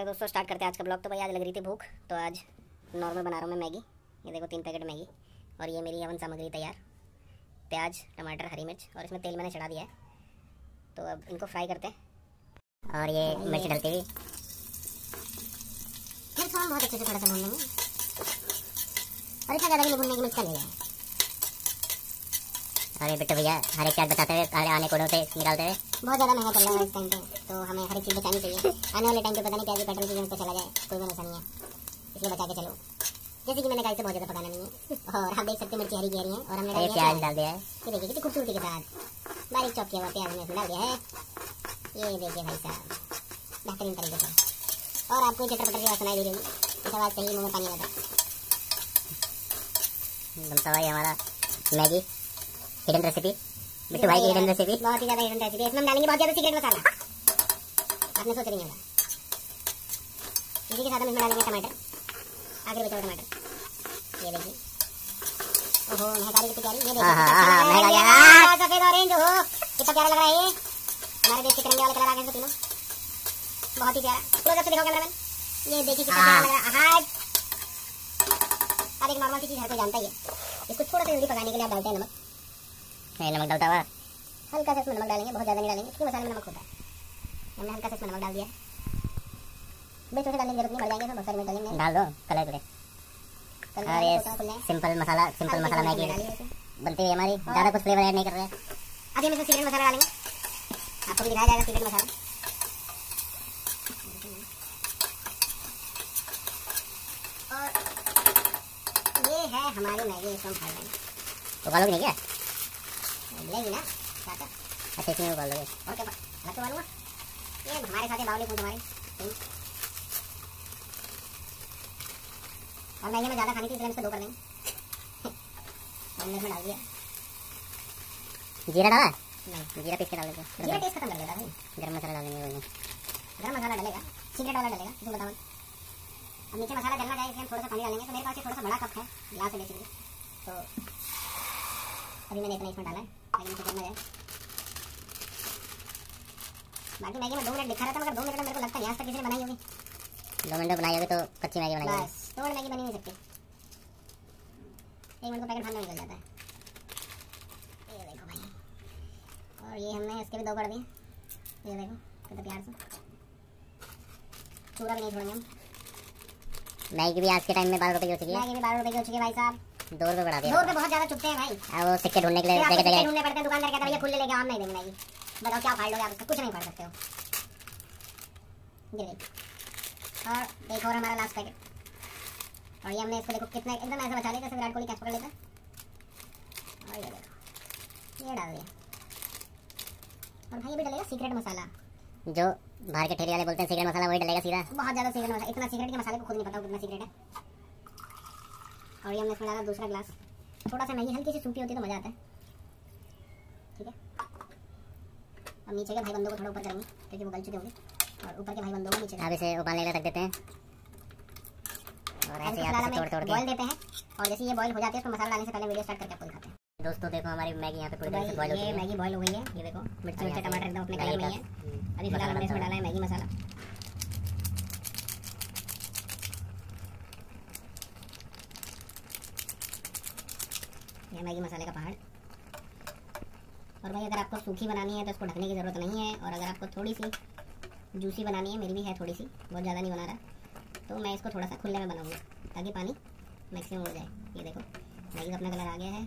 चलो दोस्तों स्टार्ट करते हैं आज का ब्लॉग। तो भाई आज लग रही थी भूख, तो आज नॉर्मल बना रहा हूँ मैं मैगी। ये देखो 3 पैकेट मैगी और ये मेरी हवन सामग्री तैयार। प्याज, टमाटर, हरी मिर्च और इसमें तेल मैंने चढ़ा दिया है। तो अब इनको फ्राई करते हैं। और ये मिर्च डलती हुई बहुत अच्छे से थोड़ा सा भून लेंगे। और इतना ज़्यादा भी नहीं भूनने की मिर्च नहीं है। और ये बिट्टू भैया हर एक चीज़ बताते हुए आने कोडों से निकालते हुए बहुत ज़्यादा महंगा चल रहा है इस टाइम पे, तो हमें हर एक चीज़ बचानी चाहिए। आने वाले टाइम पे पता नहीं क्या पेट्रोल की कीमत पे चला जाए, कोई भरोसा नहीं है, इसलिए बचा के चलो। जैसे कि मैंने कहा इसे बहुत ज़्यादा पकाना नहीं है। और आप देख सकते हैं मिर्ची हरी गहरी है और हमने प्याज डाल दिया है। ये देखिए कितनी खूबसूरती के साथ बारीक चॉप किया हुआ प्याज हमने इसमें डाल दिया है। ये देखिए भाई साहब बेहतरीन तरीके से। और आपको चटर पटर की आवाज़ सुनाई दे रही होगी, इस आवाज़ से ही मुँह में पानी आता बनता भाई हमारा मैगी हिडन रेसिपी। बिट्टू भाई की हिडन रेसिपी बहुत ही ज़्यादा हिडन रेसिपी। इसमें हम डालेंगे बहुत ज़्यादा सीक्रेट मसाला, आपने सोच नहीं होगा। इसी के साथ हम इसमें डालेंगे टमाटर, आखिर बचा हुआ टमाटर। ये देखिए ओहो महकारी कितनी प्यारी, ये देखिए सफेद ऑरेंज, ओहो कितना प्यारा लग रहा है। ये हमारे देश के तिरंगे वाले कलर आ गए तीनों, बहुत ही प्यारा। क्लोजअप से दिखाओ कैमरामैन, ये देखिए कितना प्यारा लग रहा है। अब एक नॉर्मल सी चीज़ हर कोई जानता ही है, इसको थोड़ा सा जल्दी पकाने के लिए आप डालते हैं नमक। नमक डालता हुआ हल्का सा इसमें नमक डालेंगे, बहुत ज़्यादा नहीं डालेंगे क्योंकि मसाले में नमक होता है। हमने हल्का सा इसमें नमक डाल दिया। मिर्च वैसे डालने की जरूरत नहीं, बढ़ जाएंगे तो बहुत सारी मिर्च डालेंगे, डाल दो कलर के। और ये सिंपल मसाला मैगी बनती है हमारी, ज़्यादा कुछ फ्लेवर ऐड नहीं कर रहे हैं। अभी हम इसमें सीक्रेट मसाला डालेंगे, आपको भी दिखाया जाएगा सीक्रेट मसाला। और ये है हमारी मैगी, इसको हम खा लेंगे। तो उबालोगे नहीं क्या? लेगी ना चाचा, अच्छा इसमें उबाल लोगे और क्या अलग से उबालूंगा। ये हमारे साथ बावली पूछ हमारी। और मैगी में ज़्यादा खानी थी इसलिए इसको 2 कर देंगे। हमने इसमें डाल दिया जीरा, डाला नहीं जीरा पीस के डाल देते, जीरा टेस्ट खत्म कर देता भाई। गरम मसाला डालेंगे, गरम मसाला डलेगा, सीक्रेट वाला डलेगा, इसमें बताओ। अब नीचे मसाला डलना चाहिए इसलिए हम थोड़ा सा पानी डालेंगे। तो मेरे पास थोड़ा सा बड़ा कप है गिलास से बेसिकली, तो अभी मैंने इतना इसमें डाला है, लेकिन इसे करना जाए। बाकी मैगी में 2 मिनट दिखा रहा था, मगर 2 मिनट में मेरे को लगता नहीं आज तक किसी ने बनाई होगी। 2 मिनट बनाई होगी तो कच्ची मैगी बनाई होगी, 2 मिनट मैगी बनी नहीं सकती। 1 मिनट को पैकेट खाने में निकल जाता है। ये देखो भाई, और ये हमने इसके भी 2 कर दिए। ये देखो कितना प्यार से, चूरा भी नहीं छोड़ेंगे हम। मैगी भी आज के टाइम में 12 रुपये की हो चुकी है। मैगी भी 12 रुपये की हो चुकी है भाई साहब, 2 रुपये बढ़ा दिया। 2 रुपये बहुत ज़्यादा चुपते हैं भाई। वो सिक्के ढूंढने के लिए जगह ढूंढने पड़ते हैं। दुकानदार कहता है भैया खुले लेके हम नहीं देंगे मैगी। बताओ क्या फाड़ लोगे आप इसका? कुछ नहीं फाड़ सकते हो। ये देखो, और एक और हमारा लास्ट पैकेट। और ये हमने इसको देखो कितना एकदम ऐसा बचा लिया जैसे विराट कोहली कैच पकड़ लेता है। और ये देखो ये डाल दिया। और भाई ये भी डलेगा सीक्रेट मसाला, जो बाहर के ठेले वाले बोलते हैं सीक्रेट मसाला, वही डलेगा सीधा। बहुत ज़्यादा सीक्रेट मसाला, इतना सीक्रेट के मसाले को खुद नहीं पता कितना सीक्रेट है। और ये हमने इसमें डाला दूसरा गिलास। थोड़ा सा मैगी हल्की सी सूखी होती है तो मज़ा आता है। ठीक है, अब नीचे के भाई बंदों को थोड़ा ऊपर करेंगे क्योंकि वो गल चुके होंगे, और ऊपर के भाई बंदों को नीचे अब इसे उबालने रख देते हैं। और ऐसे आप तोड़ बॉईल देते हैं। और जैसे ये बॉईल हो जाती है तो मसाला डालने से पहले वीडियो स्टार्ट करके आपको दिखाते हैं। दोस्तों देखो हमारी मैगी यहाँ पे पूरी तरह से बॉईल हो गई है। मैगी बॉईल हो गई है, ये देखो मिर्ची टमाटर एकदम अपने कलर में ही है। अभी फिलहाल हमने इसमें डाला है मैगी मसाला। ये मैगी मसाले का पहाड़। और भाई अगर आपको सूखी बनानी है तो इसको ढकने की ज़रूरत नहीं है, और अगर आपको थोड़ी सी जूसी बनानी है, मेरी भी है थोड़ी सी, बहुत ज़्यादा नहीं बना रहा, तो मैं इसको थोड़ा सा खुले में बनाऊंगा ताकि पानी मैक्सिमम हो जाए। ये देखो मैगी का अपना कलर आ गया है।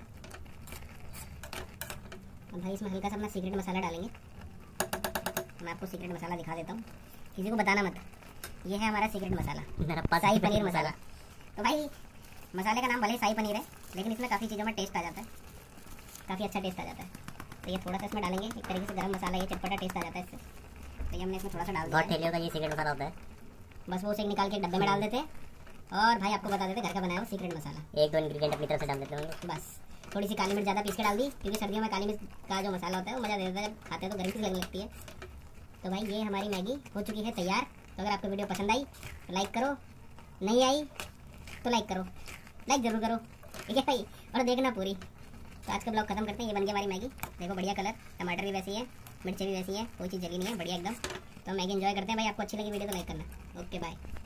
अब भाई इसमें हल्का सा अपना सीक्रेट मसाला डालेंगे। मैं आपको सीक्रेट मसाला दिखा देता हूँ, किसी को बताना मत। ये है हमारा सीक्रेट मसाला, शाही पनीर मसाला। तो भाई मसाले का नाम भले शाही पनीर है, लेकिन इसमें काफ़ी चीज़ों में टेस्ट आ जाता है, काफ़ी अच्छा टेस्ट आ जाता है। तो ये थोड़ा सा इसमें डालेंगे, एक तरीके से गरम मसाला, ये चटपटा टेस्ट आ जाता है इससे। तो ये हमने इसमें थोड़ा सा डाल दिया। बहुत ठेलियों का ये सीक्रेट मसाला होता है, बस वो उसे निकाल के डब्बे में डाल देते हैं और भाई आपको बता देते घर का बनाया हुआ सीक्रेट मसाला। 1-2 इंग्रीडिएंट अपनी तरफ से डाल देते होंगे बस। थोड़ी सी काली मिर्च ज़्यादा पीस के डाल दी, क्योंकि सर्दियों में काली मिर्च का जो मसाला होता है वो मज़ा देता है, जब खाते हैं तो गर्मी सी लगने लगती है। तो भाई ये हमारी मैगी हो चुकी है तैयार। तो अगर आपको वीडियो पसंद आई तो लाइक करो, नहीं आई तो लाइक करो, लाइक ज़रूर करो, ठीक है भाई, और देखना पूरी। तो आज का ब्लॉग खत्म करते हैं। ये बन गई हमारी मैगी, देखो बढ़िया कलर, टमाटर भी वैसी है, मिर्ची भी वैसी है, कोई चीज़ जली नहीं है, बढ़िया एकदम। तो मैगी एंजॉय करते हैं भाई। आपको अच्छी लगी वीडियो तो लाइक करना। Okay bye.